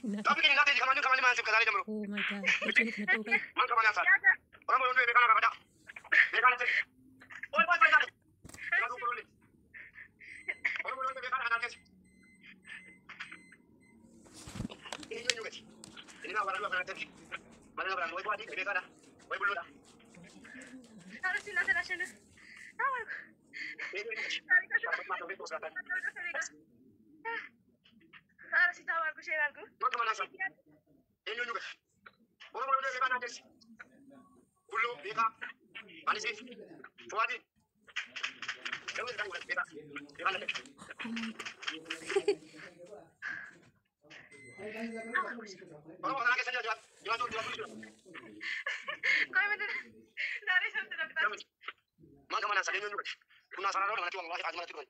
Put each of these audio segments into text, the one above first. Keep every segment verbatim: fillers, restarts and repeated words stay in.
Tapi kini nanti jika manjung kamali masih kesalahan jamur. Oh my god. Ikinit na to kay. Man kamali asal. Orang boleh untuk bekan apa dah? Bekan aja. Oh, apa bekan? Bekan tu boleh. Orang boleh untuk bekan apa dah? Ini juga. Ini nak orang bekan aja. Mana orang boleh buat ini bekan dah. Boleh belum dah? Harus silakan aja. Tahu. Ini. Dapat masuk itu sekarang. Harus tahu aku share aku. Man kamali asal. Ini juga. Orang boleh untuk bekan aja. Bulu, bekan. Ani sih. Fuadi. Kamu sedang buat bekan. Bekan lagi. Orang orang lagi saja jual. Jual tu, jual tu. Kau itu dari sana tidak kita. Man kamali asal ini juga. Kuna sarang orang nanti wallahi azman itu.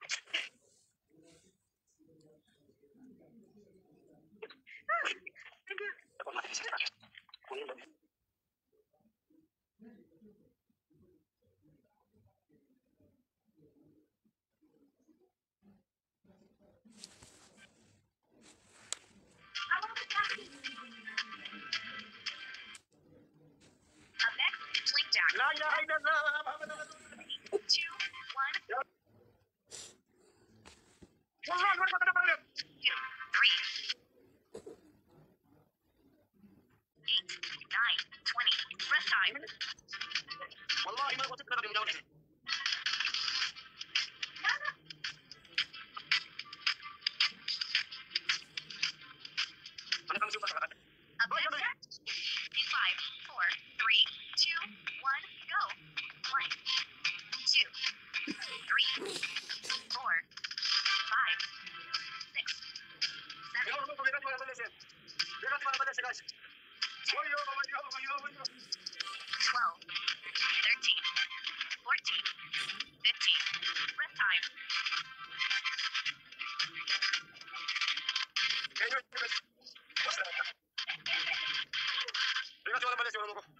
Dapat mati sih. Kuning dah. Up next, Blink Jack. La ilaha illallah. Muhammadur Two, one, Wah, luar kata apa dia? two, three. Eight, nine, twenty. Rest time. Wallahi ma kusit kada dijawab. Ana kami suka kata. Up next. In five, four, three, two, one, go. One, two, three, four, five, six, seven, Yo, no puedo ver la sesión. Llega tu mano guys. Oyo, oyo, oyo, oyo. twelve, thirteen, fourteen, fifteen. Rest time. Kayo. Llega tu mano balesi orang ko.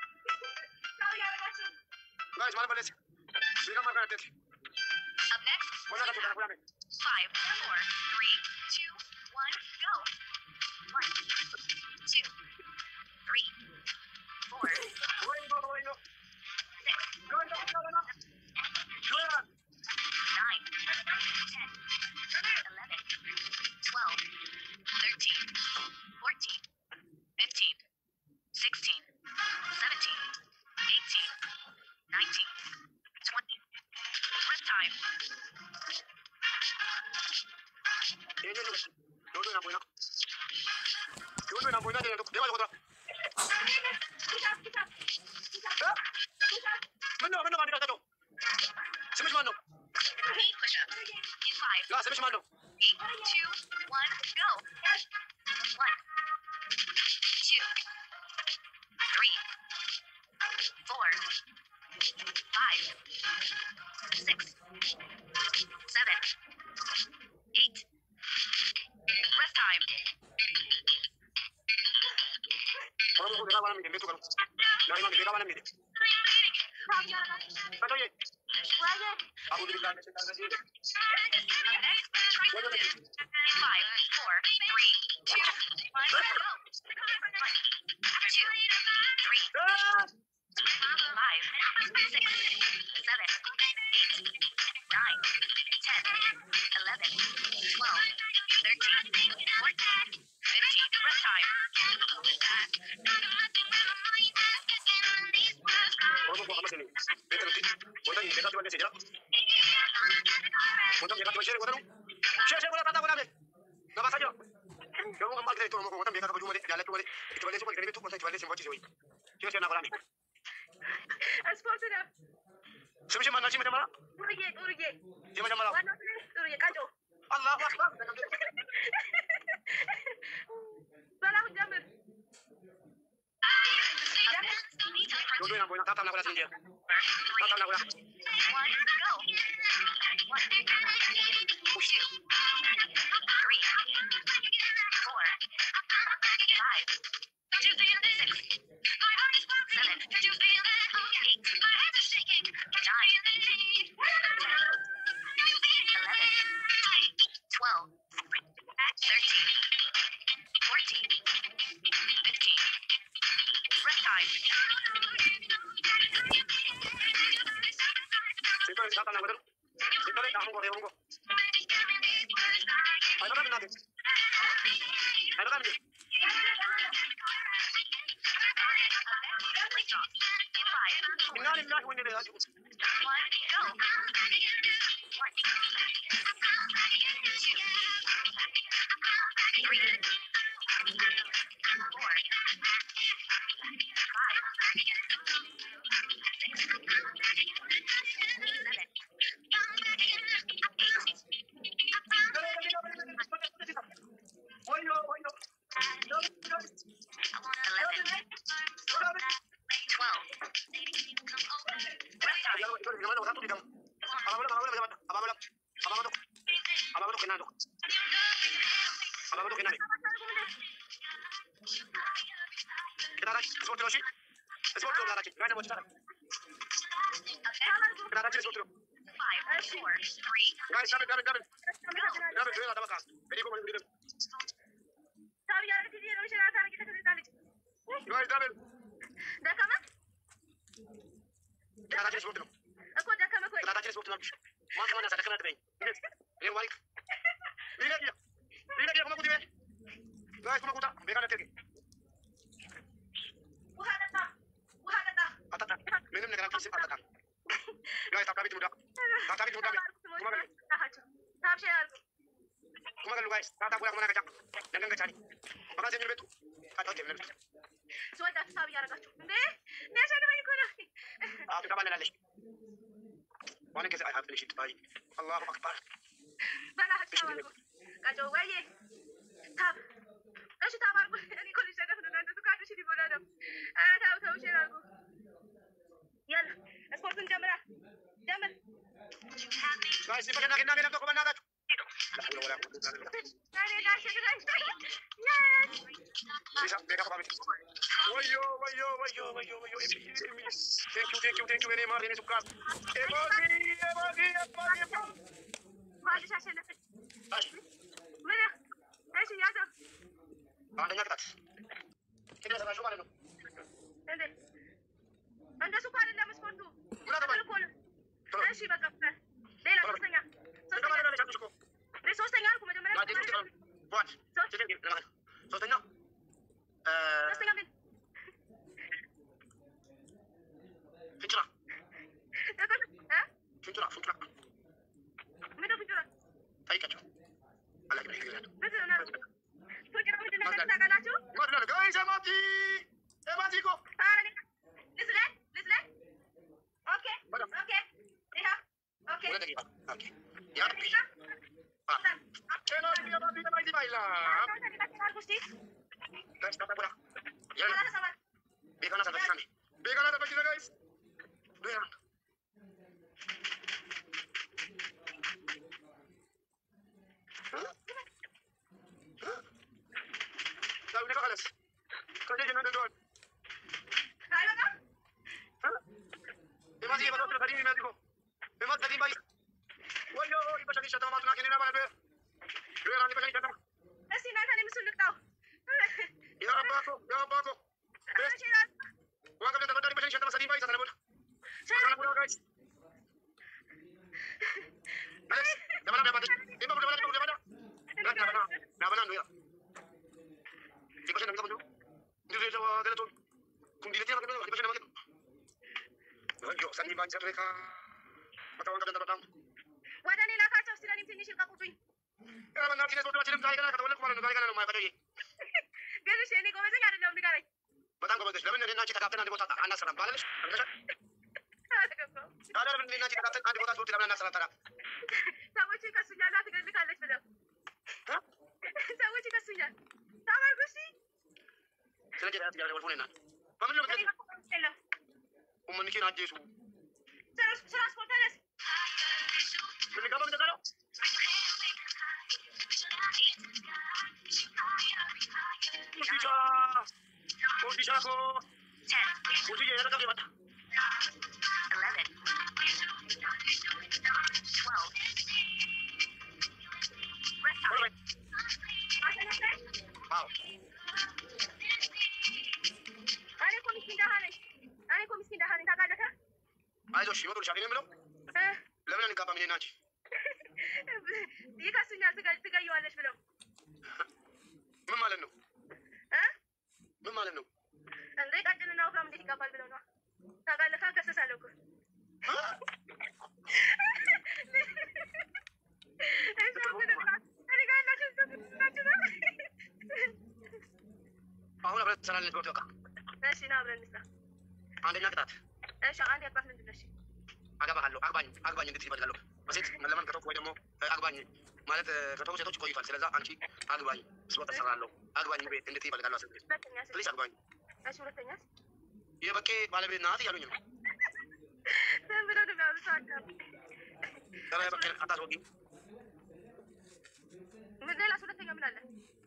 Guys, mano balesi. Llega marcar atet. Up next. Wala ka tuwa namin. Five, four, three, two, one, go. One, two, three, four, Oyo, oyo. six, Go, go, go, go. Go. nine, ten, eleven, twelve, thirteen, fourteen, fifteen, sixteen, seventeen, eighteen, nineteen, twenty. Rest time. Kayo juga. Dodo na buena. Dodo na buena dia. Dewa ko to. Mano, mano mandi ka to. Semis mano. Eight push-ups. In five, La, semis mano. eight, two, one, go. One, two, three, four, five, six, seven, eight. Rest time. Orang ko dewa na mi dito ko. Dari mami dewa na mi. Kato ye. Aku di bilang mesin tangga sih. Next, try to do. In five, four, three, two, one, go. One, two, three, five, six, seven, eight, nine, ten, eleven, twelve, thirteen, fourteen, fifteen. Rest time. Orang ko kamas ini. Betul betul. Bodoh ini dekat mana sih jalan? Bodoh dekat mana sih? Bodoh. Share share bola tata bola deh. Gak bahasa aja. Kamu kembali dari itu, mau bodoh dekat baju mana? Jalan tu balik. Itu balik semua kiri itu pun saya balik semua sih. Share share nak bola ni. Sponsor dah. Semisal mana sih macam mana? Urge, urge. Dia macam mana? One, urge, kacau. Allah Akbar. Balah jamur. Dodo yang bola tata nak bola sini dia. Tata nak bola. One, go. One, two, three, four, five, six, seven, eight, nine, ten, eleven, twelve, thirteen, Siempre está tan agudo. Siempre está un correo, un correo. Ay, no cambia nada. Ay, no cambia. Inna lillahi wa inna ilaihi raji'un. Guys, come in, come in, come in. Come in, come in. Very good, very good. Guys, come in. Kita tak jenis bukti. Kita tak jenis bukti lagi. Mana mana saya kena tadi. Ini balik. Ini dia. Ini dia kamu kuti. Guys, kamu kuta. Mereka nanti. Atata. Minum negara kita sih atata. Guys, tak kami muda. Tak kami muda. Kuma kali. Kuma kali guys. Tak tak boleh kemana kacang. Jangan kacang. Makasih minum betul. Atau dia minum betul. Sudah sabi ya ragazzo. Ne? Ne saya nak ikut. Ah, kita mana lagi? Mana kes I have finished it by Allahu Akbar. Bana hakkawa. Kacau waye. Tab. Kashi tabar ko. Ani ko lisada fana nanda tu kaatu shiri bola dam. Ara tahu tahu shirago. Yalla. Sportun jamra. Jamra. Guys, siapa kena kena kena tu kemana kat? Nani nasi tu guys. Yes. Bisa mereka apa macam? Wayo, wayo, wayo, wayo, wayo. Thank you, thank you, thank you very much. Ini suka. Emosi, emosi, emosi. Mana saya nak? Mana? Nasi ya tu. Anda nak tak? Kita dah suka ni. Anda. Anda suka ni dalam sport tu. Mana tu? Nasi bagap. Lela sosnya. Sosnya. Ni sosnya aku macam mana? Nanti kita buat. Sosnya kita. Sosnya. Eh. Sosnya kan. Fincura. Hah? Fincura, fincura. Mana fincura? Tai kacu. Alah kita hilang. Betul nak. Fincura macam mana nak nak tu? Mana guys, mati. Eh mati ko. Ah, ni. Listen, listen. Okay. Okay. Lihat. Okay. Boleh lagi. Okay. Ya. Ah. Kena dia mati dah mati baiklah. Tadi baca lagu sih. Guys, tak apa. Ya. Salah salah. Bekana sampai sini. Bekana dapat kita guys. Bekana. Tahu ni kau kalas. Kau jadi jangan dendam. Ayo kan? Memang dia betul tadi ni nanti ko. Memang tadi baik. Wayo, ibu cakap siapa mahu nak kini nama dia. Dia nanti pasal siapa? Nasi nak kami sulit tahu. Ya apa aku? Ya apa aku? Wang kami dapat dari pasal siapa masih baik sana pun. Sana pun guys. Alex, dah mana dapat? Ibu dah mana? Ibu dah mana? Dah dah mana? Dah mana tu ya? Ibu pasal nama tu. Dia dia jawab dia tu. Kung dia tiada kami, ibu pasal nama tu. Wayo, sani bancar mereka. Mata wang kami dapat tahu. Wadah ni nak kacau sila ni sini silka kutuin. Ya mana kita sudah macam kaya kan? Kata boleh kemarin kaya kan? Nomai pada ni. Biar sini kau mesti ada dalam negara. Batang kau betul. Lepas ni nanti kita kapten nanti bos anak salam. Balas. Ada lepas ni nanti kita kapten nanti bos anak salam anak salam tara. Tahu cakap sunya nak tinggal di kalis pada. Hah? Tahu cakap sunya. Tahu aku sih. Sila kita tinggal di telepon ni. Paman lu betul. Umum ni kena jesu. Terus terus portales. Beli kamu kita tahu. Usija. Usija ko. Usija ya tak dapat. Eleven. Twelve. Alright. Wow. Ani ko miskin dah ni. Ani ko miskin dah ni tak ada kan? Ayo, siapa tu siapa ni belum? Eh. ልጋባ ምን ናች? ይከሱኛል ትገየዋለች ብለው ምን ማለት ነው? እ ምን ማለት ነው? እንዴ ቀጭንና ወፍራም እንዴት ይጋባል ብለው ነው? ታውቃለህ ከሰሳለሁ እኮ አሁን አብረን ትሰራለች በቃ። እሺ ና አብረን እንስራ። አንደኛ ቅጣት። እሺ አንድ ያቅጣት ምንድን ነው? እሺ አገባሃለሁ አግባኝ አግባኝ እንድትይ እፈልጋለሁ። በሴት መለመን ከተውኩ ወይ ደግሞ አግባኝ ማለት ከተውኩ ሴቶች ቆይቷል። ስለዛ አንቺ አግባኝ ስወጣ እሰራለሁ አግባኝ ቤት እንድትይ እፈልጋለሁ። አስብ ፕሊስ አግባኝ። እሺ ሁለተኛስ? የበቄ ባለቤት ናት እያሉኝ ነው። ዝም ብለው ነው የሚያወሩት። ኧረ በቄ አታስወጊ። ምን ሌላስ? ሁለተኛ ምን አለ?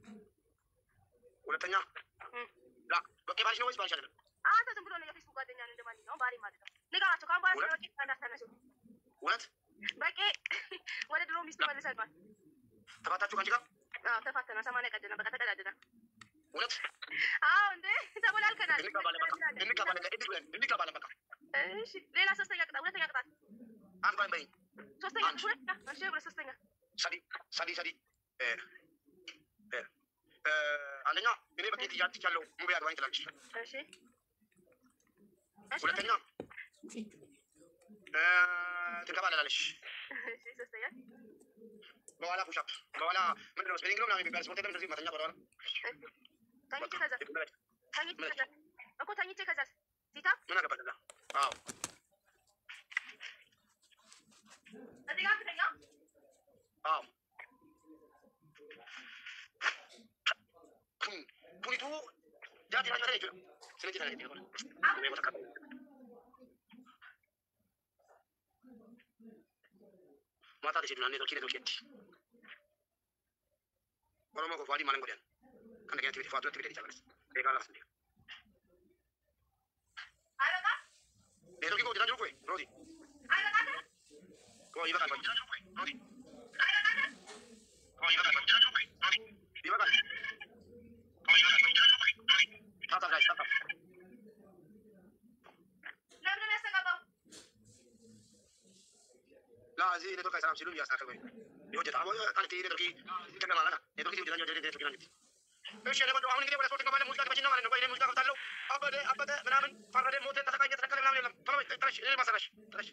ሁለተኛ ላ በቄ ባልሽ ነው ወይስ ባልሽ አይደለም? አንተ ዝም ብሎ ነው የፌስቡክ ጓደኛ ነው እንደማንኛውም ባሪ ማለት ነው። ንገራቸው ካሁን በኋላ በቄ እንዳታነሱ። እውነት በቄ ወደ ድሮ ሚስቱ መልሰናል። ተፋታችሁ ከአንቺ ጋር? አዎ ተፋተና ሰማንያ ቀደና በቃ ተቀዳደና። እውነት? አዎ እንዴ ተበላልከናል። እንቀባለን በቃ እንቀባለን እድል ብለን እንቀባለን በቃ። እሺ ሌላ ሶስተኛ ቅጣት፣ ሁለተኛ ቅጣት አግባኝ በይኝ። ሶስተኛ ሁለተኛ እሺ ሁለት ሶስተኛ ሰዲ ሰዲ ሰዲ እ እ አንደኛ እኔ በቄ ጥያቄ ያለው ሙቤ አግባኝ ትላለች። እሺ ሁለተኛ እ ትቀባላለች። እሺ ሶስተኛ በኋላ ፑሻፕ በኋላ ምንድን ነው ስፔሊንግ ነው ምናምን የሚባል ስፖርት እንደዚህ መተኛ በኋላ ተኝቼ ከዛ ተኝቼ ከዛ እኮ ተኝቼ ከዛ ሲታ ምን አገባህ ከዛ? አዎ እዚህ ጋር ትተኛ። አዎ ፑኒቱ ጃቲ ናቸው ታይቶ ስለዚህ ታዲያ ይሆናል አሁን ነው ተካፈለ ማታ ደስ ይላል። ኔትወርክ ኔትወርክ ኦሮሞ ኮፋዲ ማለን ጎዳን ከነገ ያቲ ፋቱ ለትብለ ይቻላል ለጋላስ እንዴ አይበቃ ኔትወርክ ጎዳን ጆኮይ ሮዲ አይበቃ ኮ ይበቃል ጎዳን ጆኮይ ሮዲ አይበቃ ኮ ይበቃል ጎዳን ጆኮይ ሮዲ ይበቃል ኮ ይበቃል ጎዳን ጆኮይ ሮዲ ታታ ጋር ታታ ለምን ያስተጋባው ላዚ ኔትወርክ አይሰራም ሲሉ ያስተካክሉ ይወጀታ አቦ ታንቲ ኔትወርክ ተከማላ ኔትወርክ ይወጀታ ጀጀ ኔትወርክ ናንቲ እሺ እኔ ቆንጆ አሁን እንግዲህ ወደ ስፖርት እንገባለን። ሙዚቃ ከመችና ማለት ነው። ቆይ እኔ ሙዚቃ ከፍታለሁ። አበደ አበደ ምናምን ፈረደ ሞተ ተሰቃየ ተተከለ ምናምን የለም። ቶሎ በይ ጥረሽ እኔ ማሰራሽ ጥረሽ